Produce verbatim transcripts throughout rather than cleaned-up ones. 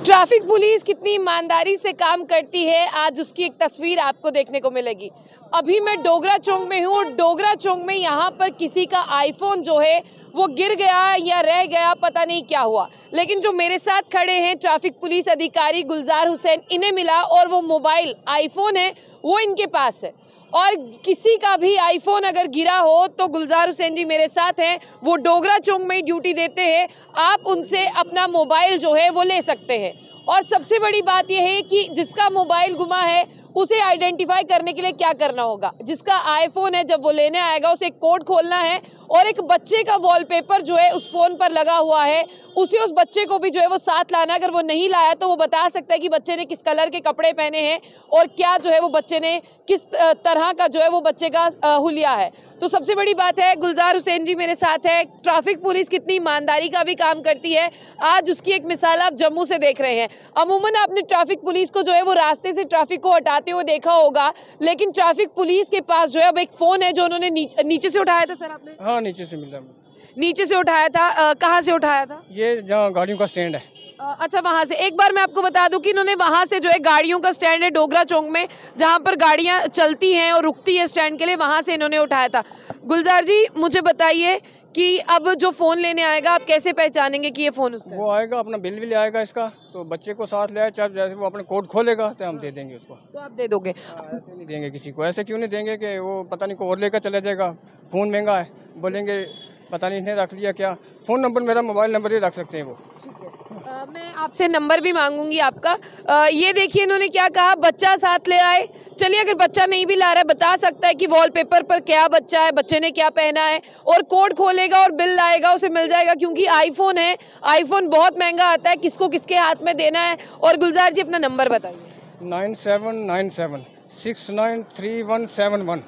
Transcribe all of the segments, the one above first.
Traffic police कितनी ईमानदारी से काम करती है, आज उसकी एक तस्वीर आपको देखने को मिलेगी। अभी मैं डोगरा चौक में हूँ। डोगरा चौक में यहाँ पर किसी का आईफोन जो है वो गिर गया या रह गया, पता नहीं क्या हुआ, लेकिन जो मेरे साथ खड़े हैं ट्रैफिक पुलिस अधिकारी गुलजार हुसैन, इन्हें मिला और वो मोबाइल आईफोन है वो इनके पास है। और किसी का भी आईफोन अगर गिरा हो तो गुलजार हुसैन जी मेरे साथ हैं, वो डोगरा चौक में ड्यूटी देते हैं। आप उनसे अपना मोबाइल जो है वो ले सकते हैं। और सबसे बड़ी बात यह है कि जिसका मोबाइल गुमा है उसे आइडेंटिफाई करने के लिए क्या करना होगा। जिसका आईफोन है जब वो लेने आएगा उसे एक कोड खोलना है और एक बच्चे का वॉलपेपर जो है उस फोन पर लगा हुआ है, उसे उस बच्चे को भी जो है वो साथ लाना है। अगर वो नहीं लाया तो वो बता सकता है कि बच्चे ने किस कलर के कपड़े पहने हैं और क्या जो है वो बच्चे ने किस तरह का जो है वो बच्चे का हुलिया है। तो सबसे बड़ी बात है गुलजार हुसैन जी मेरे साथ है। ट्रैफिक पुलिस कितनी ईमानदारी का भी काम करती है, आज उसकी एक मिसाल आप जम्मू से देख रहे हैं। अमूमन आपने ट्रैफिक पुलिस को जो है वो रास्ते से ट्रैफिक को हटाते हुए देखा होगा, लेकिन ट्रैफिक पुलिस के पास जो है अब एक फोन है जो उन्होंने नीचे, नीचे से उठाया था। सर आपने? हाँ, नीचे से मिला, नीचे से उठाया था। कहाँ से उठाया था? ये जहाँ गाड़ियों का स्टैंड है। अच्छा, वहाँ से। एक बार मैं आपको बता दूं कि इन्होंने वहाँ से जो है गाड़ियों का स्टैंड है डोगरा चौक में, जहाँ पर गाड़ियाँ चलती हैं और रुकती है स्टैंड के लिए, वहाँ से इन्होंने उठाया था। गुलजार जी मुझे बताइए कि अब जो फ़ोन लेने आएगा आप कैसे पहचानेंगे कि ये फ़ोन उसका? वो आएगा, अपना बिल भी ले आएगा इसका, तो बच्चे को साथ ले आए, चाहे जैसे वो अपने कोड खोलेगा तो हम दे देंगे उसको। तो आप दे दोगे? ऐसे नहीं देंगे किसी को। ऐसे क्यों नहीं देंगे कि वो पता नहीं को और लेकर चला जाएगा। फ़ोन महंगा है, बोलेंगे पता नहीं इसने रख लिया क्या। फ़ोन नंबर मेरा मोबाइल नंबर ही रख सकते हैं वो। ठीक है, आ, मैं आपसे नंबर भी मांगूंगी आपका। आ, ये देखिए इन्होंने क्या कहा, बच्चा साथ ले आए। चलिए अगर बच्चा नहीं भी ला रहा है, बता सकता है कि वॉलपेपर पर क्या बच्चा है, बच्चे ने क्या पहना है, और कोड खोलेगा और बिल लाएगा, उसे मिल जाएगा। क्योंकि आईफोन है, आईफोन बहुत महंगा आता है, किसको किसके हाथ में देना है। और गुलजार जी अपना नंबर बताइए। Nine seven nine seven six nine three one seven one.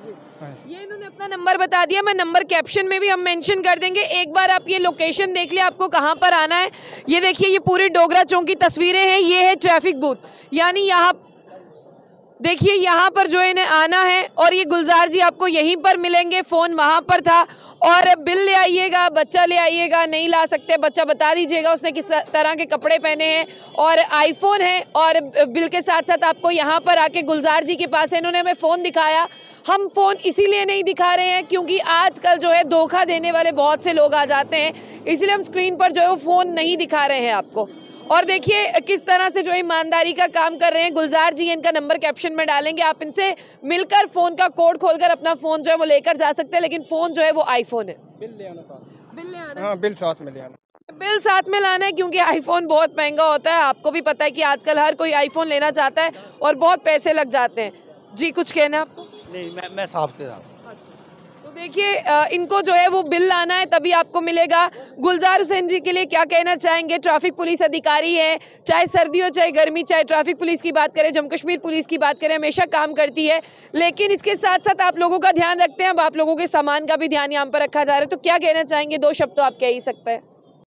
ये इन्होंने अपना नंबर बता दिया, मैं नंबर कैप्शन में भी हम मेंशन कर देंगे। एक बार आप ये लोकेशन देख लिया, आपको कहाँ पर आना है। ये देखिए ये पूरी डोगरा चौक की तस्वीरें हैं। ये है ट्रैफिक बूथ, यानी यहाँ देखिए यहाँ पर जो है इन्हें आना है और ये गुलजार जी आपको यहीं पर मिलेंगे। फ़ोन वहाँ पर था। और बिल ले आइएगा, बच्चा ले आइएगा, नहीं ला सकते बच्चा बता दीजिएगा उसने किस तरह के कपड़े पहने हैं, और आईफोन है। और बिल के साथ साथ आपको यहाँ पर आके गुलजार जी के पास है, इन्होंने हमें फ़ोन दिखाया। हम फ़ोन इसीलिए नहीं दिखा रहे हैं क्योंकि आजकल जो है धोखा देने वाले बहुत से लोग आ जाते हैं, इसलिए हम स्क्रीन पर जो है वो फ़ोन नहीं दिखा रहे हैं आपको। और देखिए किस तरह से जो ईमानदारी का काम कर रहे हैं गुलजार जी। इनका नंबर कैप्शन में डालेंगे, आप इनसे मिलकर फ़ोन का कोड खोलकर अपना फ़ोन जो है वो लेकर जा सकते हैं। लेकिन फ़ोन जो है वो आईफोन है। बिल ले आना साथ। बिल ले आना? हाँ, बिल साथ में ले आना। बिल साथ में लाना है क्योंकि आईफोन बहुत महंगा होता है। आपको भी पता है कि आजकल हर कोई आईफोन लेना चाहता है और बहुत पैसे लग जाते हैं। जी कुछ कहना है आपको? नहीं, मैं मैं साहब के साथ। तो देखिए इनको जो है वो बिल लाना है तभी आपको मिलेगा। गुलजार हुसैन जी के लिए क्या कहना चाहेंगे? ट्रैफिक पुलिस अधिकारी है, चाहे सर्दी हो चाहे गर्मी, चाहे ट्रैफिक पुलिस की बात करें, जम्मू कश्मीर पुलिस की बात करें, हमेशा काम करती है। लेकिन इसके साथ साथ आप लोगों का ध्यान रखते हैं। अब आप लोगों के सामान का भी ध्यान यहाँ पर रखा जा रहा है, तो क्या कहना चाहेंगे? दो शब्द तो आप कह ही सकते हैं।